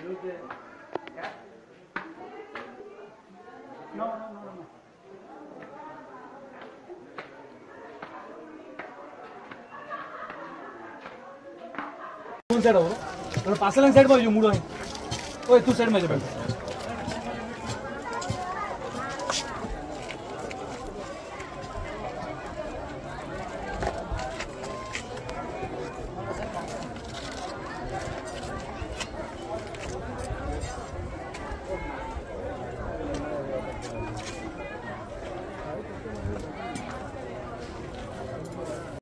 कौन साइड हो? पास साइड में मूड है तू साइड में